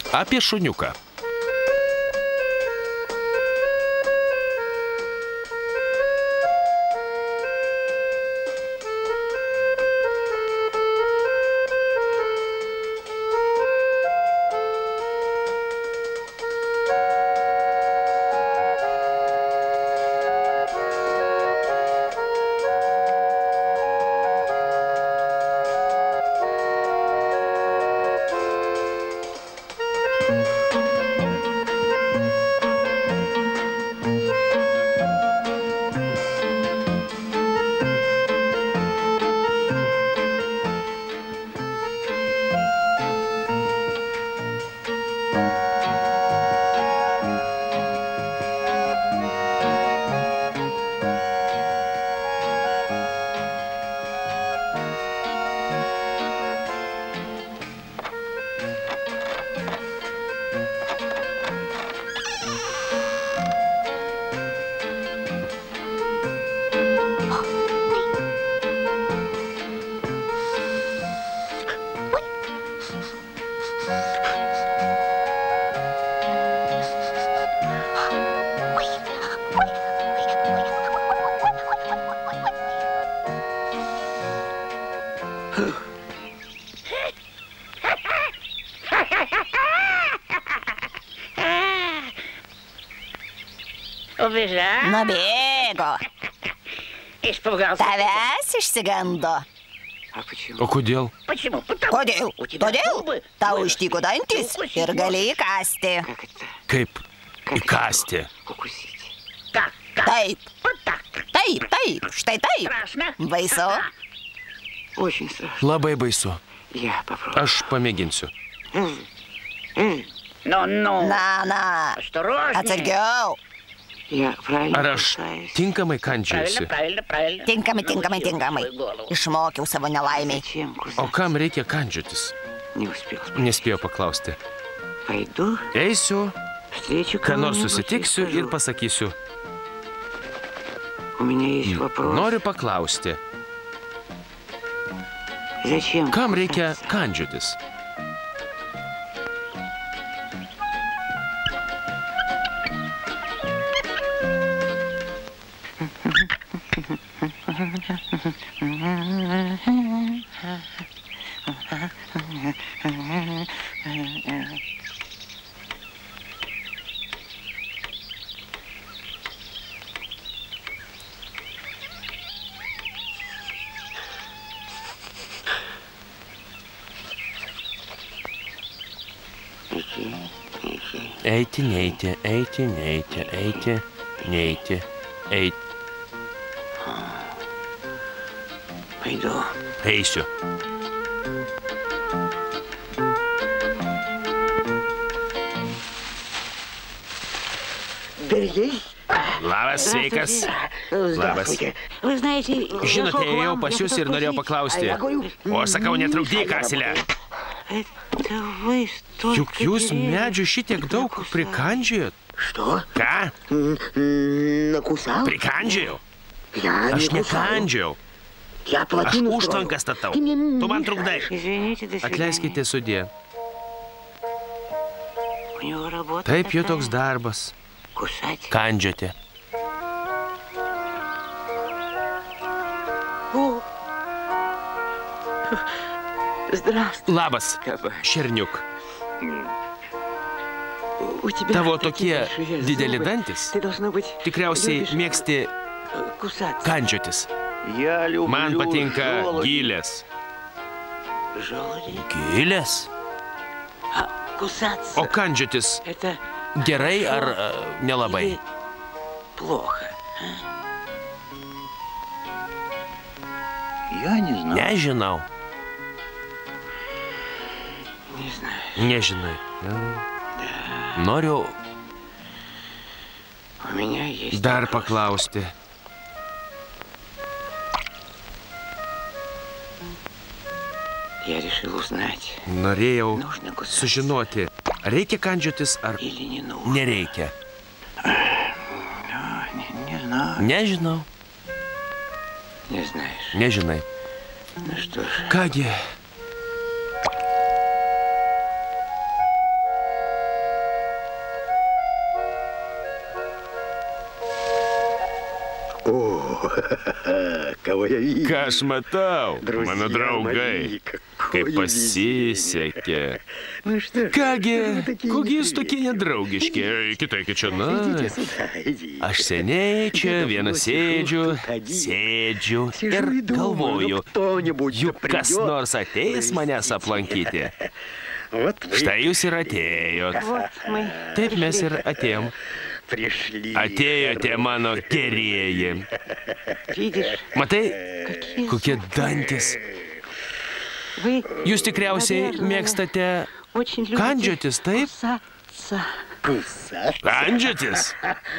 Apie šuniuką. Nubėgo. Tavęs išsigando. O kodėl? Kodėl? Todėl tau ištiko dantis ir gali įkąsti. Kaip įkąsti? Taip. Taip, taip, štai taip. Baisu. Labai baisu. Aš pamėginsiu. Na, atsargiau. Ar aš tinkamai kandžiausi? Tinkamai. Išmokiau savo nelaimiai. O kam reikia kandžiotis? Nespėjau paklausti. Eisiu, ką nors susitiksiu ir pasakysiu. Noriu paklausti. Kam reikia kandžiotis? Eiti, neiti, eiti, neiti, eiti, neiti, eiti. Eisiu. Labas, sveikas. Labas. Žinote, ėjau pas jūs ir norėjau paklausti. O aš sakau, netrukdyk, asilę. Juk jūs medžių šitiek daug prikandžiojot. Ką? Prikandžiojau? Aš nekandžiojau. Aš užtvanką statau. Tu man trukdai. Atleiskite, sudie. Taip, jo toks darbas. Kandžioti. Labas, šerniuk. Tavo tokie dideli dantis. Tikriausiai mėgsti kandžiotis. Man patinka gilės. Gilės? O kandžiotis gerai ar nelabai? Nežinau. Nežinai. Noriu dar paklausti. Norėjau sužinoti, reikia kandžiotis ar nereikia. Nežinau. Nežinai. Kągi. Ką aš matau, mano draugai, kaip pasisekė. Kągi, kokie jūs tokie nedraugiški, kitaip čionai. Aš seniai čia vienas sėdžiu ir galvoju, juk kas nors ateis manęs aplankyti. Štai jūs ir atėjot. Taip mes ir atėjom. Atėjote mano gerieji. Matai, kokie dantis. Jūs tikriausiai mėgstate kandžiotis, taip? Kandžiotis?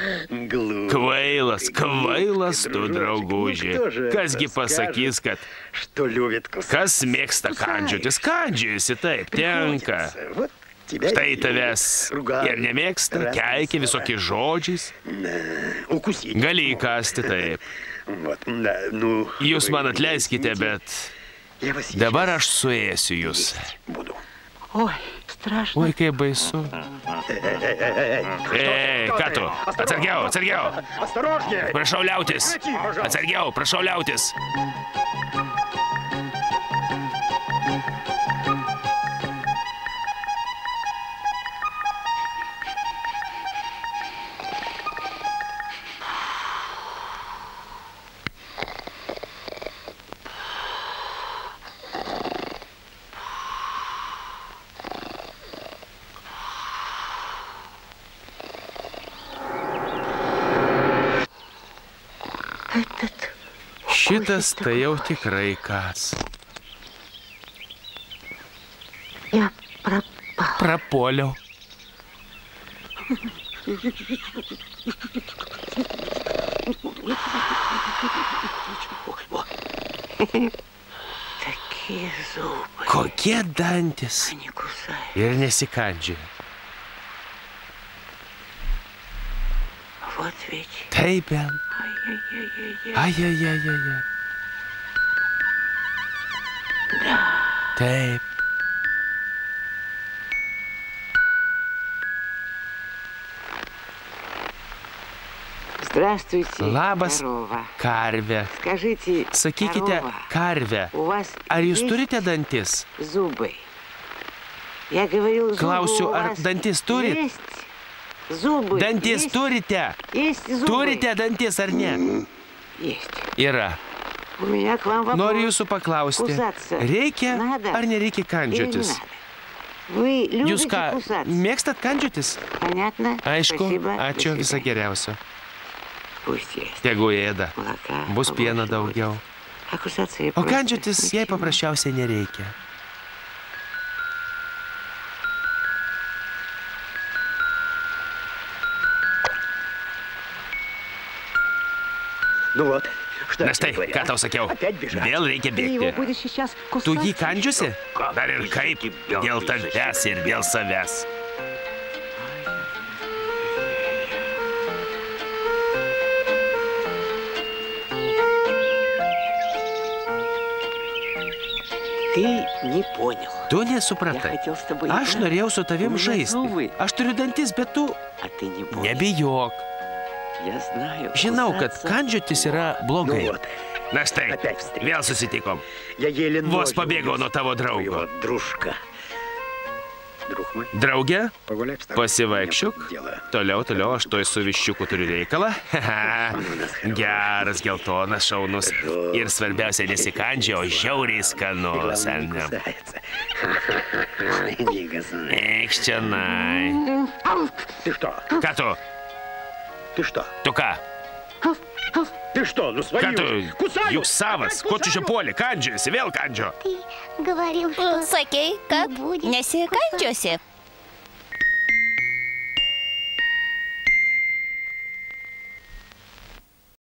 Kvailas tu, drauguži. Kasgi pasakys, kad kas mėgsta kandžiotis? Kandžiojasi, taip, tenka. Štai tavęs ir nemėgsta, keikia visokiais žodžiais. Gali įkasti, taip. Jūs man atleiskite, bet dabar aš suėsiu jūs. Oi, kaip baisu. Ką tu? Atsargiau. Prašau liautis. Atsargiau, prašau liautis. Šitas tai jau tikrai kas. Prapuoliau. Kokie dantis. Ir nesikandžia. Taip, Ben. Ai. Taip. Labas, karve. Sakykite, karve, ar jūs turite dantis? Klausiu, ar dantis turit? Dantis turite? Turite dantis ar ne? Yra. Noriu jūsų paklausti, reikia ar nereikia kandžiotis? Jūs ką, mėgstat kandžiotis? Aišku, ačiū, visą geriausio. Tegu ėda, bus pieno daugiau. O kandžiotis jai paprasčiausiai nereikia. Na štai, ką tau sakiau, vėl reikia bėgti. Tu jį kandžiusi? Dar ir kaip, dėl tavęs ir dėl savęs. Tu nesupratai. Aš norėjau su tavim žaisti. Aš turiu dantis, bet tu nebijok. Žinau, kad kandžiotis yra blogai. Na štai, vėl susitikom. Vos pabėgau nuo tavo draugo. Draugė, pasivaikščiuk. Toliau, aš toj su viščiuku turiu reikalą. Geras, geltonas, šaunus. Ir svarbiausia, nesikandžia, o žiauriai skanus. Eikš čianai. Ką tu? Tu ką? Ką tu? Juk savas. Ko tu čia puoli? Kandžiasi, vėl kandžio. Sakei, kad nesikandžiosi.